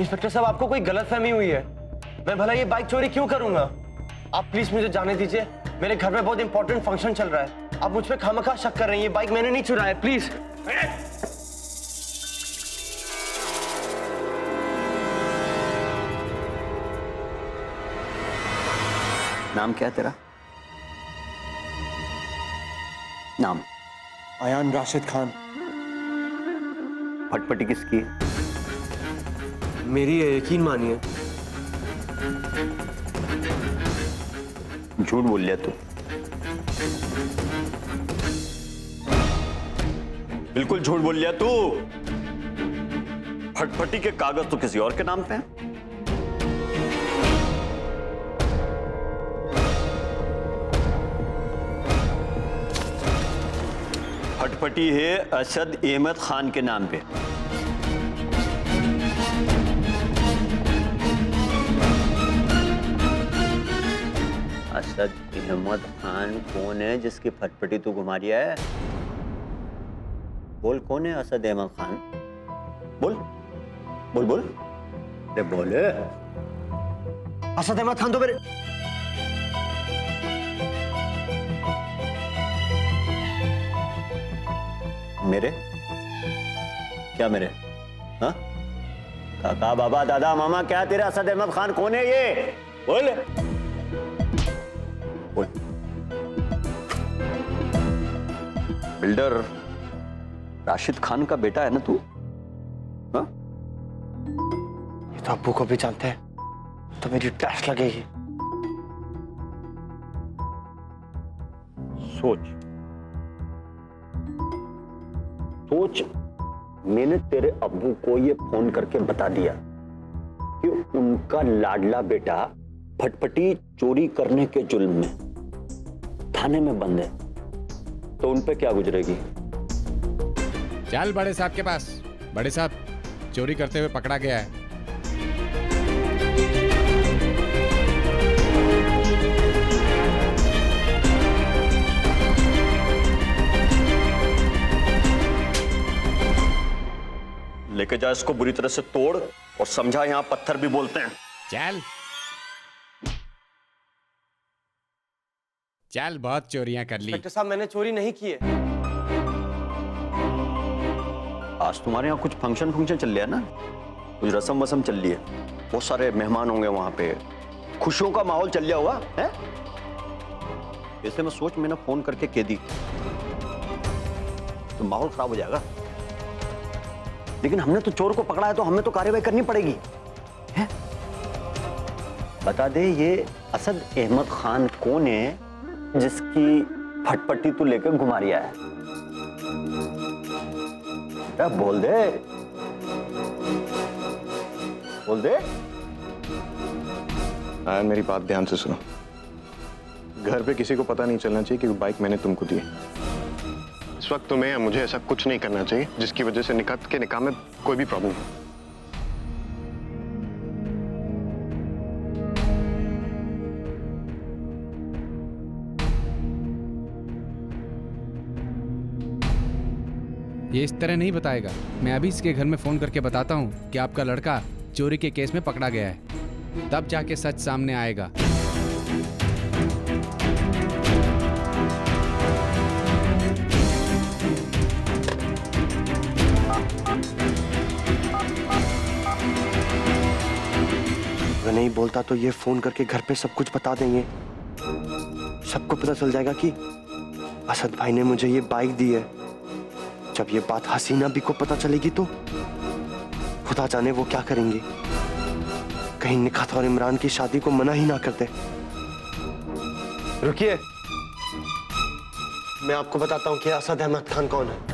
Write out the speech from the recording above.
Inspector साहब, आपको कोई गलतफहमी हुई है। मैं भला ये बाइक चोरी क्यों करूंगा? आप प्लीज मुझे जाने दीजिए, मेरे घर में बहुत इंपॉर्टेंट फंक्शन चल रहा है। आप मुझ पे खामखा शक कर रही हैं। ये बाइक मैंने नहीं चुराया, प्लीज। नाम क्या है तेरा? नाम? अयान राशिद खान। फटफटी किसकी है? मेरी है, यकीन मानिए। झूठ बोल लिया तू। बिल्कुल झूठ बोल लिया तू। फटफटी के कागज तो किसी और के नाम पे हैं। फटफटी है असद अहमद खान के नाम पे। असद अहमद खान कौन है जिसकी फटफटी तू घुमा रिया है? बोल, कौन है असद अहमद खान? बोल बोल बोल, अरे बोल। असद अहमद खान तो मेरे मेरे क्या मेरे? हाँ, काका बाबा दादा मामा क्या तेरा असद अहमद खान कौन है ये? बोल बोल। बिल्डर राशिद खान का बेटा है ना तू? हाँ, ये तो अब्बू को भी जानते हैं, तो मेरी टैक्स लगेगी। सोच सोच, मैंने तेरे अब्बू को ये फोन करके बता दिया कि उनका लाडला बेटा फटफटी चोरी करने के जुल्म में थाने में बंद है, तो उन पे क्या गुजरेगी? चल बड़े साहब के पास। बड़े साहब, चोरी करते हुए पकड़ा गया है। लेके जा इसको, बुरी तरह से तोड़ और समझा यहां पत्थर भी बोलते हैं। चल चल, बहुत चोरियां कर ली। इंस्पेक्टर साहब, मैंने चोरी नहीं की है। आज तुम्हारे यहाँ कुछ फंक्शन चल रहा है ना, कुछ रस्म वसम चल रही है, बहुत सारे मेहमान होंगे वहां पे, खुशियों का माहौल चल रहा होगा है? ऐसे में सोच, मैंने फोन करके कह दी तो माहौल खराब हो जाएगा। लेकिन हमने तो चोर को पकड़ा है, तो हमें तो कार्रवाई करनी पड़ेगी है? बता दे, ये असद अहमद खान कौन है जिसकी फटफटी तू लेकर घुमा रिया है? क्या बोल दे, बोल दे। मेरी बात ध्यान से सुनो। घर पे किसी को पता नहीं चलना चाहिए कि वो बाइक मैंने तुमको दी है। इस वक्त तुम्हें या मुझे ऐसा कुछ नहीं करना चाहिए जिसकी वजह से निकाह में कोई भी प्रॉब्लम हो। ये इस तरह नहीं बताएगा। मैं अभी इसके घर में फोन करके बताता हूँ कि आपका लड़का चोरी के केस में पकड़ा गया है, तब जाके सच सामने आएगा। अगर नहीं बोलता तो ये फोन करके घर पे सब कुछ बता देंगे। सबको पता चल जाएगा कि असद भाई ने मुझे ये बाइक दी है। जब ये बात हसीना भी को पता चलेगी तो खुदा जाने वो क्या करेंगे। कहीं निखात और इमरान की शादी को मना ही ना करते। रुकिए, मैं आपको बताता हूं कि असद अहमद खान कौन है।